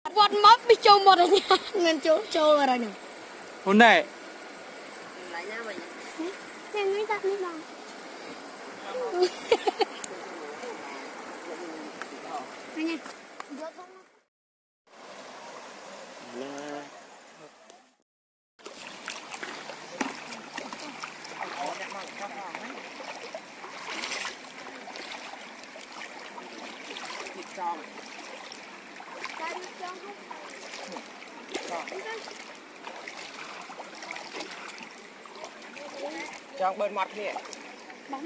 Vọt mất bị trâu một rồi nha. Ngân trâu rồi nè. Hôm nay lại nha mày. Nè ngay đặt đi lòng. Đây nha. Trong bên mặt nè. Bóng.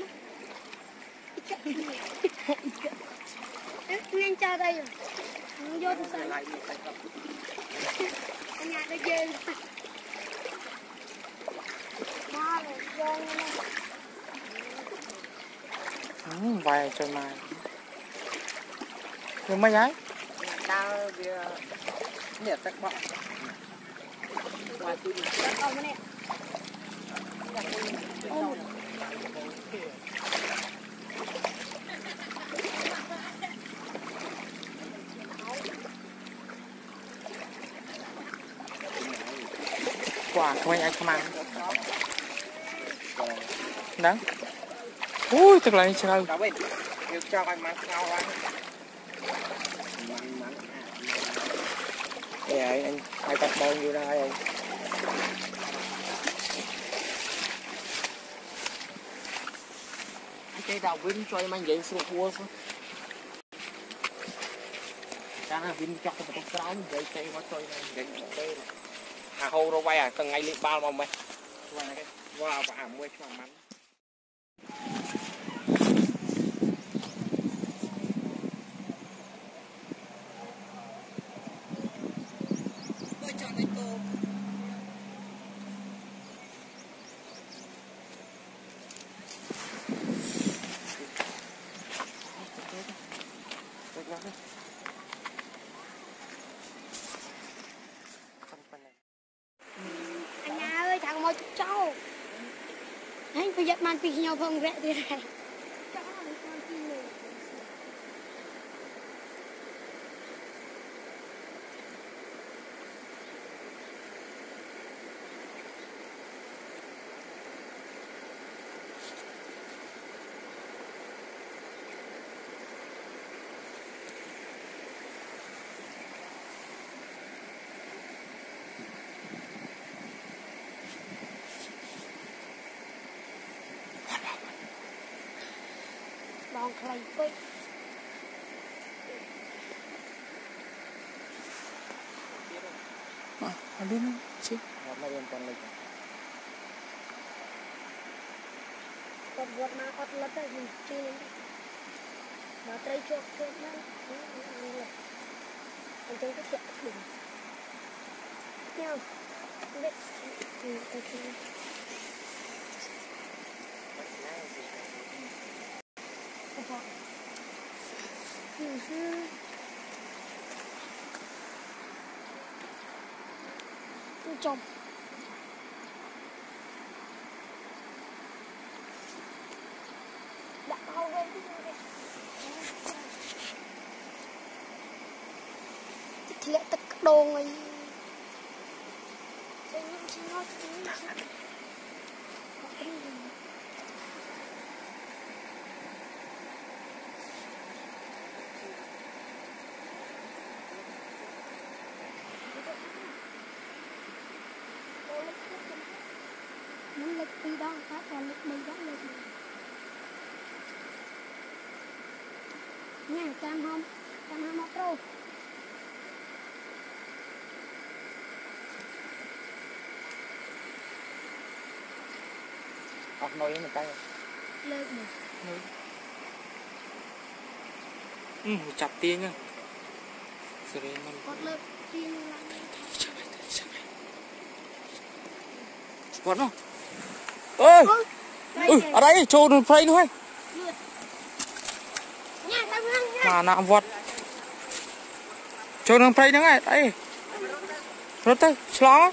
Nguyên cha đây rồi. Không vô thì sao? Anh nhà đây ghê. Ba rồi, vô nha. Vài trời mai. Nhưng mấy ấy? Tao nhiệt tắc bọng. Còn bên này. Quả không anh không ăn. Đó. Ui, tức là như sao? Cháu bên. Yêu cho anh mang cao anh. Vậy anh hai cặp bông vô đây anh. Cái đào Vinh cho em anh vậy xuống cua xuống. Cái là Vinh cho cái bọc rau vậy cây mà cho em vậy đây. À hô rồi quay à, từng ngày liên bao mà mày. Wow, và mua cho mắn. Anh nhà ơi, thằng một chút trâu. Anh phải giật man phi nhau không rẽ thế này. Đòn clay quay. Anh biết không? Chứ. Mà em còn lịch. Còn vọt mà ọt lật rồi mình chi lên. Nó tray chọc chọc nó. Anh thấy cái chọc đỉnh. Nhau. Let's see. Chồng đã bao quên thì lẽ tất cả đồ người muốn lịch đi đó phát còn lịch đi đó lịch nha cam không mất đâu Học nói một tay lên này chặt tiên nha con lên tiên vọt không ơi ở đây trôn được phây nữa mà nạm vọt trôn được phây nữa này đây rớt tới xóa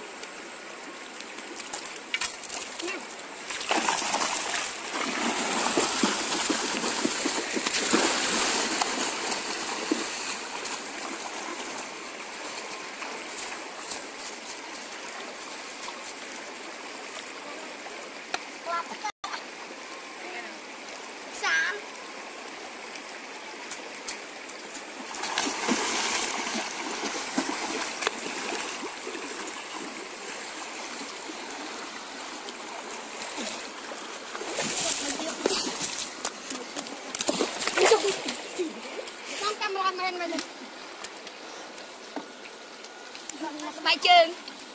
bài chơi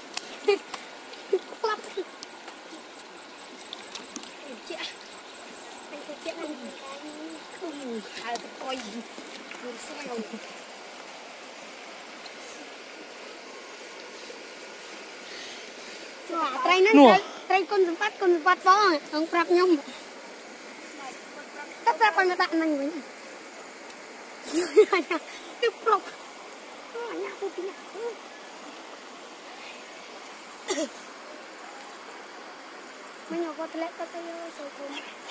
club chị anh không ai coi gì sao trai nó trai con phát phó ông prap nhung tất ra con ta nành với tiếp tục nhà tôi tí mấy nhỏ có lẽ có tay sầu không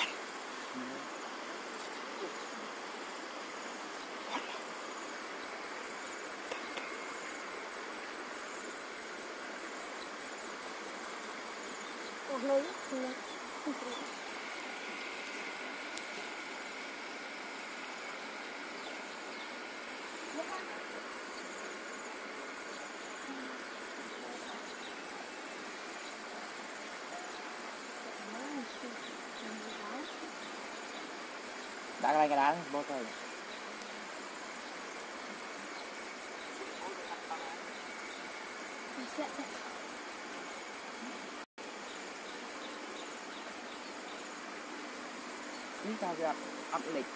nơi đá cái này cái đá bó thôi ini sao việc áp lực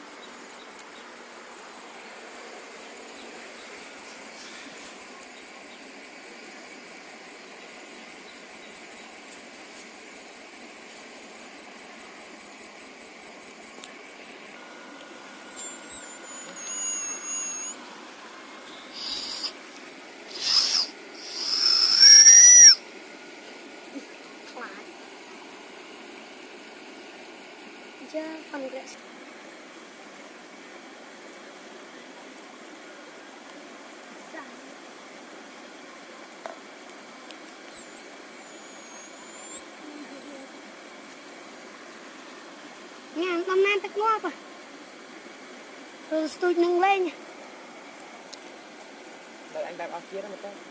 aja kongres nhà hôm nay tắc ngó à rồi tôi nâng lên nha đợi anh đặt ở kia đó một cái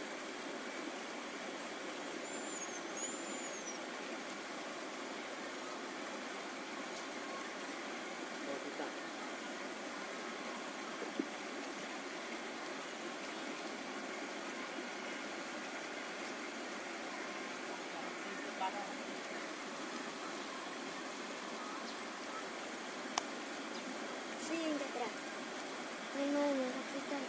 Sim, Petra. Memang kita.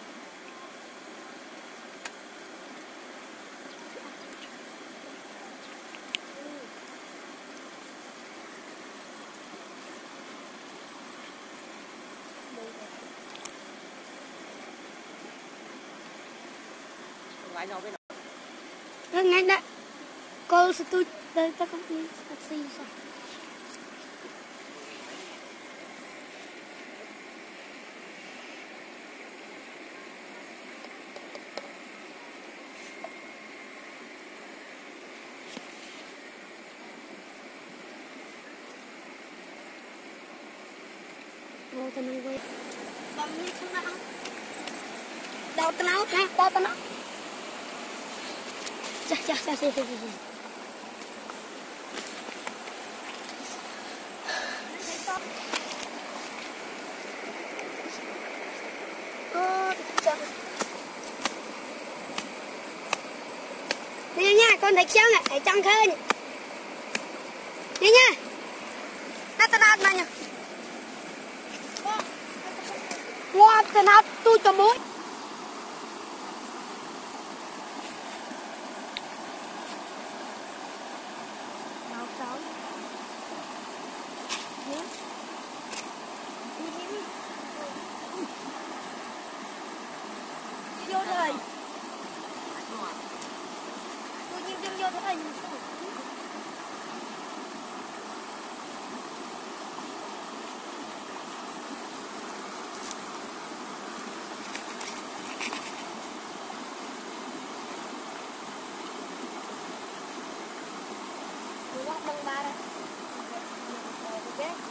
lái nhau với Ngay đã. Cô sẽ tôi tới các công ty taxi sao? Mau tenang gue. Bamnya kena. Daud tenang, daud tenang. Cah. Nè nha, con thấy xéo nè, ở trong khơi nè. Nè nha. Nó ta mà nha. Wow, tên hấp tôi cho muối. Đào sáu. Nhé. Vô rồi. Tôi nhìn vô rồi. Bang bara. Okay.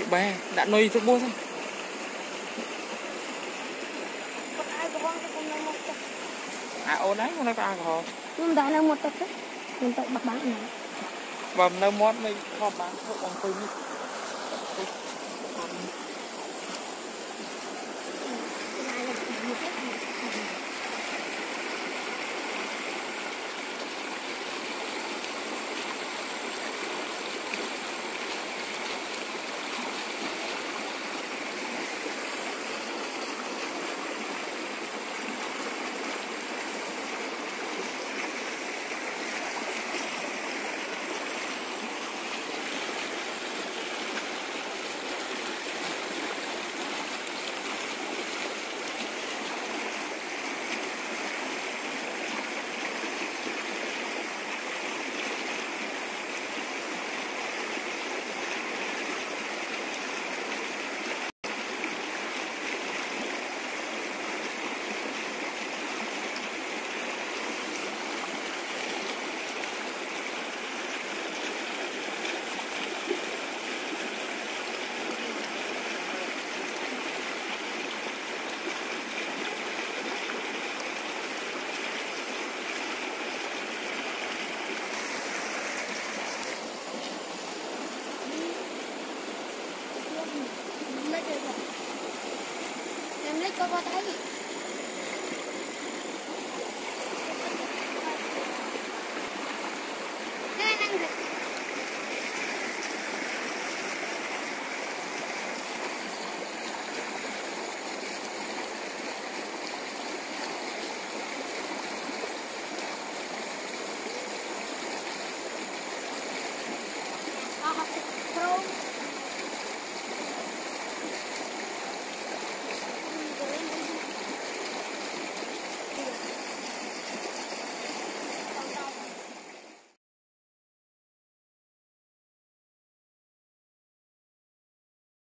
bé đã nuôi thức bố xong Còn ai có con thì con một tật. ô đấy con nó có alcohol Nhưng đã là một tật đấy. Mình tự bắt bán này. và nơi mót mới kho bán thuốc bằng pin